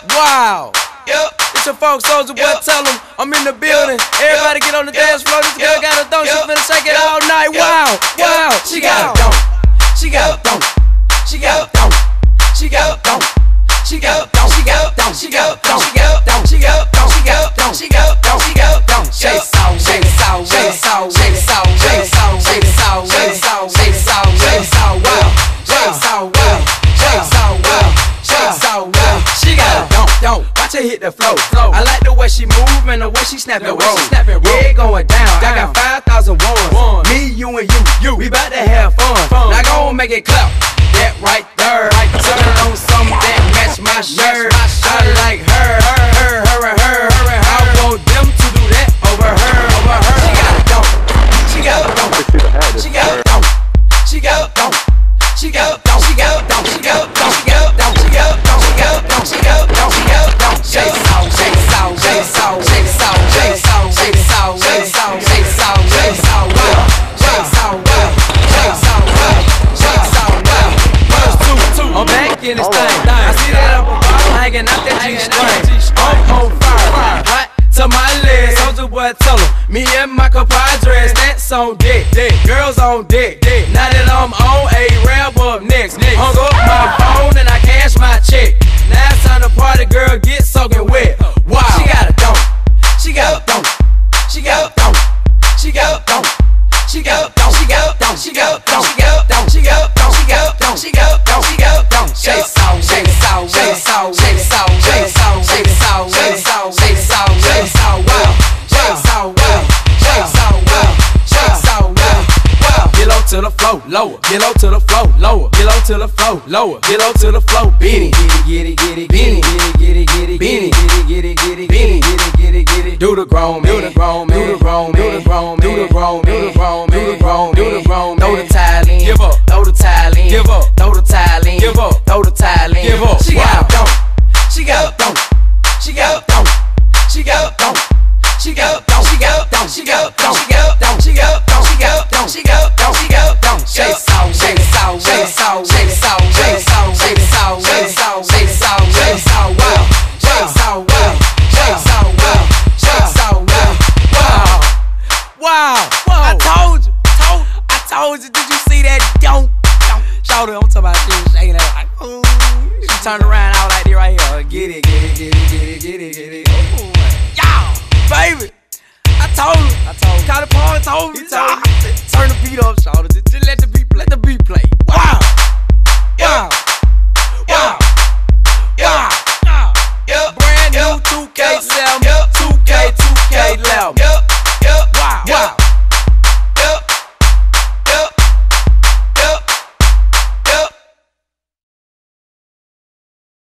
Wow. It's your folks, Soulja Boy, tell them I'm in the building. Everybody get on the dance floor. This girl got a thong, she finna shake it all night. Wow, wow. She got a thong. She got a thong. She got a thong. She got a thong. She got a thong. She got a thong. She got a thong. She got a thong. She got a thong. She got a thong. She got a thong. She got a thong. Shake it out, shake it out, shake it out, shake it out, shake it out, shake it out, shake it out, shake it out, shake it out, wow, shake it out, wow, shake it out, wow, shake it out, wow. She got a thong. Watch her hit the flow. I like the way she move and the way she snap and roll. Yeah, it going down. I got 5,000 ones. Me, you, and you. We bout to have fun. Now go and make it clap. That right there. Turn on something that match my shirt. I like her. I want them to do that over her. She got a thong. She got a thong. She got a thong. She got a thong. She got a thong. She got a thong. She got a thong. She got a thong. She got a thong. She got a thong. She got a thong. She got a thong. Shake it out, shake it out, shake it out, shake it out, shake it out, shake it out, shake it out, shake it out, shake it out, wow, shake it out, wow, shake it out, wow, shake it out, wow. I'm back in this thing. I see that up above, hanging out that G-string. I'm on fire, hot to my legs. Soulja Boy, tell 'em, me and my compadres, that's on deck. Girls on deck. Now that I'm on a rap up next. Hung up my phone and I cash my check. Now it's time to party, girl, get soaking wet. Wow. She got a thong. She got a thong. She got a thong. She got a thong. She got a thong. She got a thong. She got a thong. She got a thong. She got a thong. She got a thong. She got a thong. She got a thong. Shake it out, shake it out, shake it out, shake it out, shake it out, shake it out, shake it out, shake it out, shake it out, wow, shake it out, wow, shake it out, wow, shake it out, wow. Get low to the flow, lower. Get low to the flow, lower. Get low to the flow, lower. Get low to the flow, beanie. Get it, get it, get it, get it, get it, get it, get it, get it, get it, get it, get it, get it. Do the grown man, do the grown man, do the grown man, do the grown man, do the grown man, do the grown man, do the grown man, do the grown man. Throw the tile in, give up. Throw the tile in, give up. Throw the tile in, give up. Throw the tile in, give up. She got a thong. She got a thong. She got a thong. She got a thong. She got a thong. She got a thong. She got a thong. She got a thong. She got a thong. She got a thong. She got a thong. She got a thong. Shake it out, shake it out, shake it out, shake it out, shake it out, shake it out, shake it out, shake it out, shake it out, wow, shake it out, wow, shake it out, wow, shake it out, wow, Wow. I told you, did you see that? Don't. Shawty, I'm talking about she was shaking that like, ooh. She turned around out like this right here. Get it, get it, get it, get it, get it, get it. Ooh, y'all, baby. I told him. Call the pawn, told me. Turn the beat up, shawty. Just let the beat play. Wow. Wow. Wow.